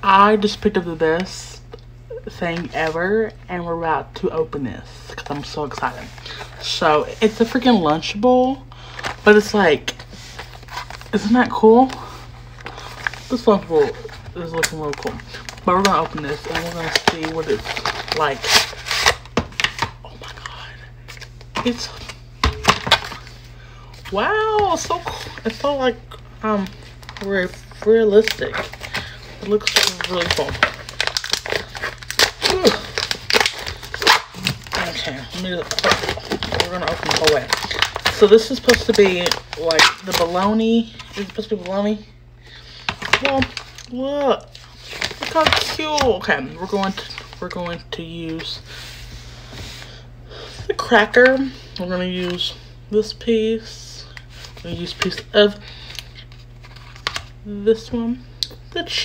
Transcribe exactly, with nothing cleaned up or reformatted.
I just picked up the best thing ever, and we're about to open this because I'm so excited. So it's a freaking Lunchable, but it's like, isn't that cool? This Lunchable is looking real cool. But we're gonna open this and we're gonna see what it's like. Oh my god. It's, wow, so cool. It's so like, um, re realistic. It looks really cool. Whew. Okay, let me just, oh, we're gonna open the whole way. So this is supposed to be like the bologna. Is it supposed to be bologna? Well, look. Look how cute. Okay, we're going to we're going to use the cracker. We're gonna use this piece. We're gonna use a piece of this one. The cheese.